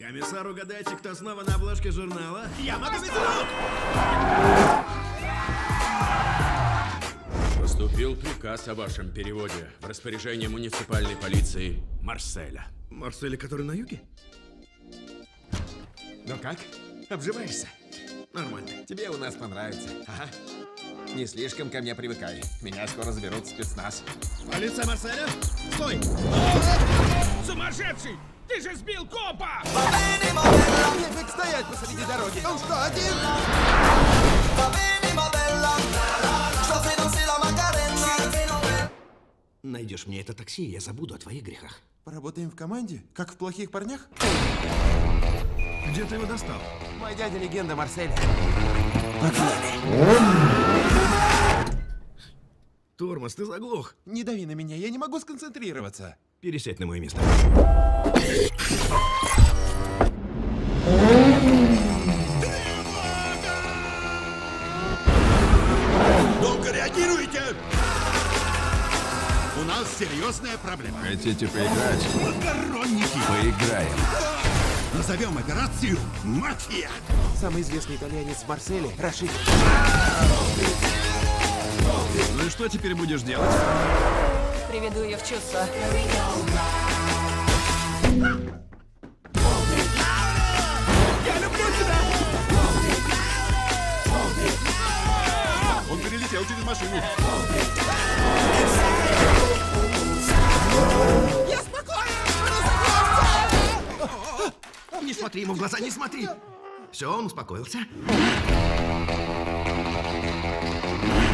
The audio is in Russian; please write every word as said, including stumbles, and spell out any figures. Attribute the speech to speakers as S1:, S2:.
S1: Комиссар, угадайте, кто снова на обложке журнала?
S2: Я могу быть друг!
S3: Поступил приказ о вашем переводе в распоряжение муниципальной полиции Марселя.
S1: Марселя, который на юге?
S2: Ну как? Обживаешься?
S1: Нормально.
S2: Тебе у нас понравится. Ага. Не слишком ко мне привыкай. Меня скоро заберут в спецназ.
S1: Полиция Марселя? Стой!
S4: Сумасшедший! Ты же сбил копа!
S2: Нефиг стоять посреди дороги. Он что, один?
S1: Найдешь мне это такси, и я забуду о твоих грехах.
S2: Поработаем в команде? Как в «Плохих парнях»?
S1: Где ты его достал?
S2: Мой дядя легенда Марселя. Погнали.
S1: Тормоз, ты заглох.
S2: Не дави на меня, я не могу сконцентрироваться.
S1: Пересядь на мое место.
S5: Долго реагируете? У нас серьезная проблема.
S6: Хотите поиграть?
S5: Макаронники.
S6: Поиграем.
S5: Назовем операцию «Мафия».
S2: Самый известный итальянец в Марселе – Рашид.
S1: Ну и что теперь будешь делать?
S7: Приведу ее в чувство.
S4: Я люблю тебя!
S5: Он перелетел через машину.
S4: Я спокоен!
S1: Не смотри ему в глаза, не смотри. Все, он успокоился.